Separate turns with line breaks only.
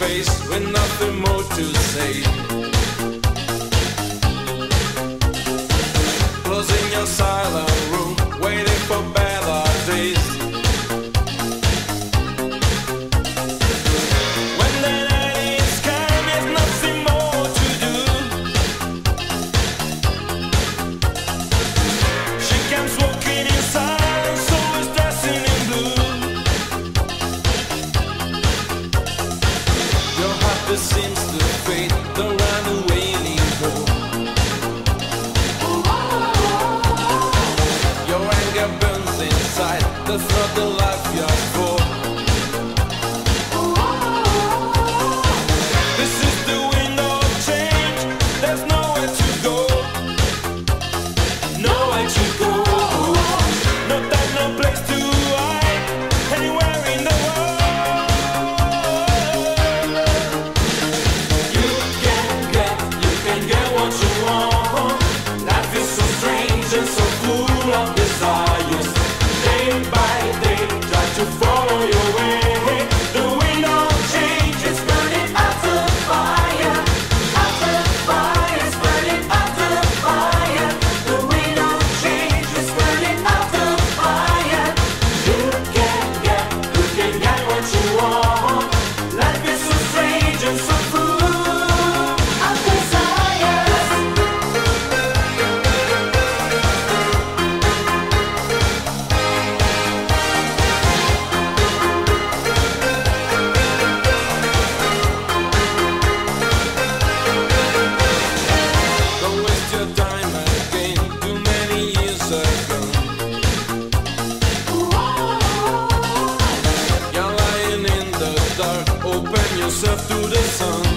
face with nothing more to say. Closing your silent room, waiting for better days. When the night is calm, there's nothing more to do. She comes walking in silence, always dressing in blue. Your heart seems to fade, the runaway go. Your anger burns inside, that's not the life you're for. This is the window of change, there's nowhere to go. Nowhere to go. No time, no place to hide, anywhere in the world. You can get what you want. Life is so strange and so full of desires. Day by day, try to follow your way. The wind of change is burning out the fire. Out the fire is burning out the fire. The wind of change is burning out the fire. You can get what you want. Life is so strange and so full of desires. Don't waste your time again, too many years are gone. You're lying in the dark, open yourself to the sun.